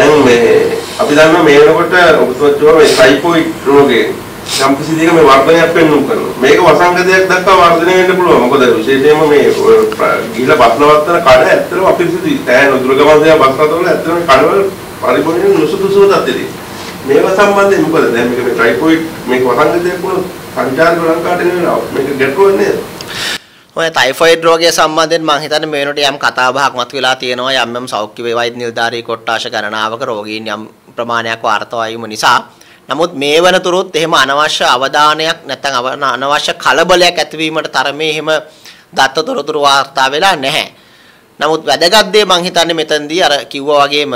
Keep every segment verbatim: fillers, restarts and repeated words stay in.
දැන් මේ අපි දන්නවා මේ වෙනකොට ඔබතුමා මේ ටයිෆොයිඩ් රෝගේ යම් කිසි දෙයක මේ වර්ධනයක් වෙන්නුම් කරනවා. මේක වසංගතයක් දක්වා වර්ධනය වෙන්න පුළුවන්. මොකද විශේෂයෙන්ම මේ ගිහිලා බස්නවත්තන කඩ ඇත්තටම අපිරිසිදුයි. තෑන දුර්ගමන්දයා බස්නවත්තන ඇත්තටම කඩවල පරිපූර්ණ නුසුදුසුව තත්ත්වෙදී. මේව සම්බන්ධයෙන් මොකද දැන් මේක මේ ටයිෆොයිඩ් මේක වසංගතයක් වුණොත් සංචාරක ලංකාවට නෙවෙයි මේක ගැටලුවක් නේද? ඔය ටයිෆොයිඩ් රෝගය සම්බන්ධයෙන් මම හිතන්නේ මේ වෙනකොට යම් කතා බහක් මතුවලා තියෙනවා යම් යම් සෞඛ්‍ය වෛද්‍ය නිලධාරී කොට්ටාශ ගණනාවක රෝගීන් යම් ප්‍රමාණයක් වාර්තා වීම නිසා. නමුත් මේ වෙනතුරුත් එහෙම අනවශ්‍ය අවධානයක් නැත්නම් අනවශ්‍ය කලබලයක් ඇතිවීමට තරමේ එහෙම දත්ත තොරතුරු වාර්තා වෙලා නැහැ. නමුත් වැදගත් දේ මම හිතන්නේ මෙතනදී අර කිව්වා වගේම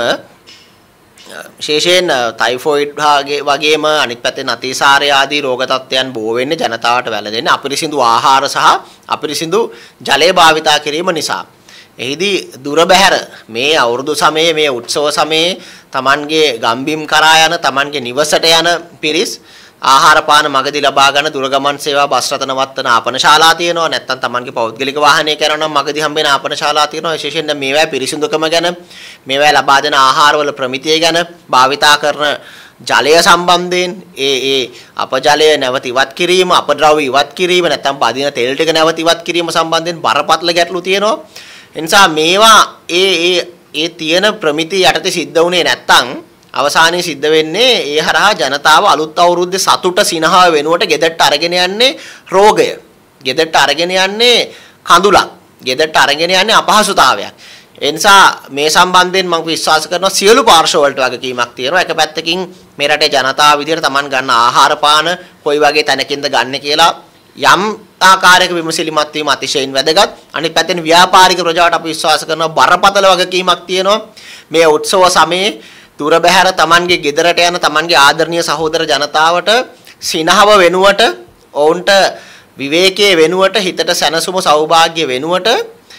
විශේෂයෙන් ටයිෆොයිඩ් වගේම අනිත් පැත්තෙන් අතිසාරය ආදී රෝග තත්ත්වයන් බෝ වෙන්නේ ජනතාවට වැළඳෙන්නේ අපිරිසිදු ආහාර සහ අපිරිසිදු ජලය භාවිතා කිරීම නිසා. එහිදී දුර බැහැර මේ අවුරුදු සමයේ මේ උත්සව සමයේ Tamanගේ ගම්බිම් කරා යන Tamanගේ නිවසට යන පිරිස් ආහාර පාන මගදී ලබා ගන්න දුරගමන් සේවා බස් රථ නවත්තන ආපනශාලා තියෙනවා. නැත්නම් Tamanගේ පෞද්ගලික වාහනයක යනවා නම් මගදී හම්බෙන ආපනශාලා තියෙනවා. විශේෂයෙන් මේවා පිරිසිදුකම ගැන මේවා ලබා දෙන ආහාරවල ප්‍රමිතිය ගැන භාවිතා කරන ජලය සම්බන්ධයෙන් ඒ ඒ අපජලය නැවත ඉවත් කිරීම අපද්‍රව්‍ය ඉවත් කිරීම නැත්නම් බදින තෙල් ටික නැවත ඉවත් කිරීම සම්බන්ධයෙන් බරපතල ගැටලු තියෙනවා. එනිසා මේවා ඒ ඒ ඒ තියෙන ප්‍රමිතිය යටතේ සිද්ධ වුණේ නැත්නම් අවසානයේ සිද්ධ වෙන්නේ ඒ හරහා ජනතාව අලුත් අවුරුද්දේ සතුට සිනහව වෙනුවට ගෙදරට අරගෙන යන්නේ රෝගය. ගෙදරට අරගෙන යන්නේ කඳුලක්. ගෙදරට අරගෙන යන්නේ අපහසුතාවයක්. ඒ නිසා මේ සම්බන්ධයෙන් මම විශ්වාස කරනවා සියලු පාර්ශ්ව වලට වගකීමක් තියෙනවා. එක පැත්තකින් මේ රටේ ජනතාව විදිහට Taman ගන්න ආහාර පාන කොයි වගේ තැනකින්ද ගන්න කියලා යම් ආකාරයක විමසිලිමත් වීම අතිශයින් වැදගත්. අනිත් පැත්තෙන් ව්‍යාපාරික ප්‍රජාවට අපි විශ්වාස කරනවා බරපතල වගකීමක් තියෙනවා. මේ උත්සව සමයේ දුර බැහැර Tamanගේ ගෙදරට යන Tamanගේ ආදරණීය සහෝදර ජනතාවට සිනහව වෙනුවට ඔවුන්ට විවේකයේ වෙනුවට හිතට සැනසුම සෞභාග්‍ය වෙනුවට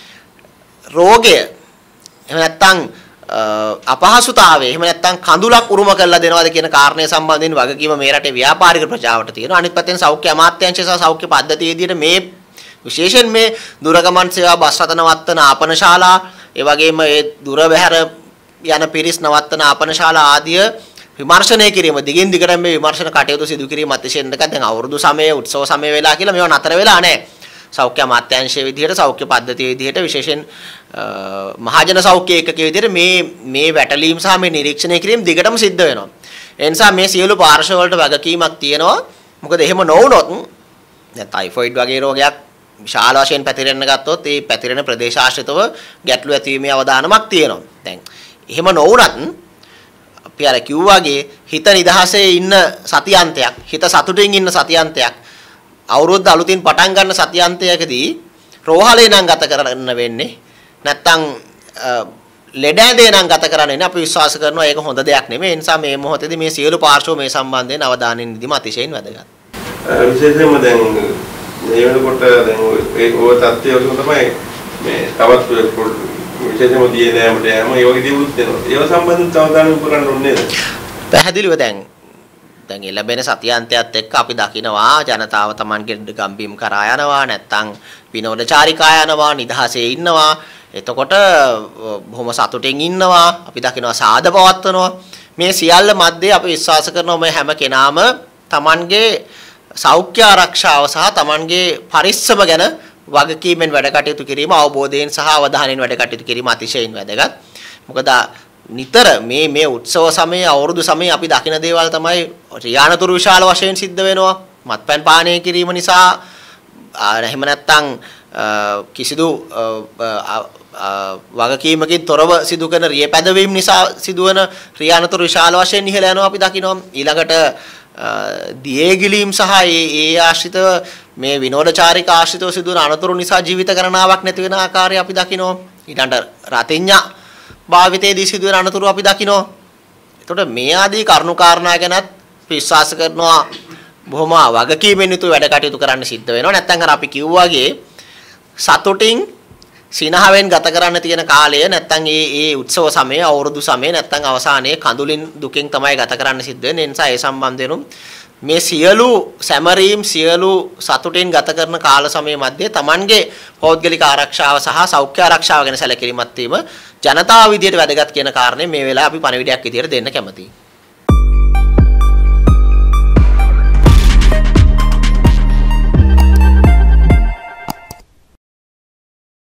රෝගය එහෙම නැත්නම් අපහසුතාවය එහෙම නැත්නම් කඳුලක් උරුම කරලා දෙනවද කියන කාරණය සම්බන්ධයෙන් වගකීම මේ රටේ ව්‍යාපාරික ප්‍රජාවට තියෙනවා. අනිත් පැත්තෙන් සෞඛ්‍ය අමාත්‍යාංශය සහ සෞඛ්‍ය පද්ධතිය විදිහට මේ විශේෂයෙන් මේ දුරගමන් සේවා බස් රථ නවත්තන ආපනශාලා ඒ වගේම ඒ දුර බැහැර යන පිරිස් නවත්තන ආපනශාලා ආදිය විමර්ශනය කිරීම දිගින් දිගට මේ විමර්ශන කටයුතු සිදු කිරීම අතිශයින් වැදගත්. දැන් අවුරුදු සමයේ උත්සව සමය වෙලා කියලා මේවා නතර වෙලා නැහැ. සෞඛ්‍ය අමාත්‍යාංශයේ විදිහට සෞඛ්‍ය පද්ධතියේ විදිහට විශේෂයෙන් මහජන සෞඛ්‍ය ඒකකයේ විදිහට මේ මේ වැටලීම් සහ මේ නිරීක්ෂණය කිරීම දිගටම සිද්ධ වෙනවා. ඒ නිසා මේ සියලු පාර්ශ්ව වලට වගකීමක් තියෙනවා. මොකද එහෙම නොවුනොත් දැන් ටයිෆොයිඩ් වගේ රෝගයක් විශාල වශයෙන් පැතිරෙන්න ගත්තොත් ඒ පැතිරෙන ප්‍රදේශාශ්‍රිතව ගැටලු ඇතිවීමේ අවදානමක් තියෙනවා. දැන් එහෙම නොවුනත් අපි අර කිව්වාගේ හිත නිදහසේ ඉන්න සතියන්තයක් හිත සතුටින් ඉන්න සතියන්තයක් අවුරුද්ද අලුතින් පටන් ගන්න සතියන්තයකදී රෝහලේ නම් ගත කරන්න වෙන්නේ නැත්තම් ලෙඩ ඇදේ නම් ගත කරන්නේ අපි විශ්වාස කරනවා ඒක හොඳ දෙයක් නෙමෙයි. ඒ නිසා මේ මොහොතේදී මේ සියලු පාර්ශ්ව මේ සම්බන්ධයෙන් අවධානයෙන් ඉදීම අතිශයින් වැදගත්. විශේෂයෙන්ම දැන් මේ වෙනකොට දැන් ඒ ඔය තත්ත්වය තමයි මේ තවත් විශේෂයෙන්ම දියේ නෑමට යෑම ඒ වගේ දේවල් තියෙනවා. ඒව සම්බන්ධව අවධානය කරන්න ඕනේ නේද? පැහැදිලිව දැන් දැන් ලැබෙන සතියන්තයත් එක්ක අපි දකිනවා ජනතාව Tamanගේ ගම්බිම් කරා යනවා නැත්නම් විනෝදචාරිකා යනවා නිදහසේ ඉන්නවා. එතකොට බොහොම සතුටින් ඉන්නවා. අපි දකිනවා සාද පවත්වනවා. මේ සියල්ල මැද්දේ අපි විශ්වාස කරනවා මේ හැම කෙනාම Tamanගේ සෞඛ්‍ය ආරක්ෂාව සහ Tamanගේ පරිස්සම ගැන වගකීමෙන් වැඩ කටයුතු කිරීම අවබෝධයෙන් සහ අවධානයෙන් වැඩ කටයුතු කිරීම අතිශයින් වැදගත්. මොකද නිතර මේ මේ උත්සව සමයේ අවුරුදු සමයේ අපි දකින දේවල් තමයි රියානතුරු විශාල වශයෙන් සිද්ධ වෙනවා. මත්පැන් පානය කිරීම නිසා එහෙම නැත්නම් කිසිදු වගකීමකින් තොරව සිදු කරන රිය පැදවීම නිසා සිදුවන රියානතුරු විශාල වශයෙන් ඉහළ යනවා අපි දකිනවා. ඊළඟට දියේගිලීම් සහ ඒ ඒ ආශ්‍රිතව මේ විනෝදචාරික ආශ්‍රිතව සිදුවන අනතුරු නිසා ජීවිත ගණනාවක් නැති වෙන ආකාරය අපි දකිනවා. ඊළඟට රතිඤ්ඤා භාවිතයේදී සිදුවන අනතුරු අපි දකිනවා. එතකොට මේ ආදී කරුණු කාරණා ගැනත් විශ්වාස කරනවා බොහොම වගකීමෙන් යුතුව වැඩ කටයුතු කරන්න සිද්ධ වෙනවා. නැත්නම් අර අපි කිව්වාගේ සතුටින් සිනහවෙන් ගත කරන්න තියෙන කාලය නැත්නම් ඒ ඒ උත්සව සමයේ අවුරුදු සමයේ නැත්නම් අවසානයේ කඳුලින් දුකින් තමයි ගත කරන්න සිද්ධ වෙන්නේ. ඒ නිසා ඒ සම්බන්ධයෙන් මේ සියලු සැමරීම් සියලු සතුටින් ගත කරන කාල සමය මැද්දේ Tamanගේ පෞද්ගලික ආරක්ෂාව සහ සෞඛ්‍ය ආරක්ෂාව ගැන සැලකිලිමත් වීම ජනතාව විදියට වැදගත් කියන කාරණේ මේ වෙලාව අපි පණිවිඩයක් විදියට දෙන්න කැමතියි.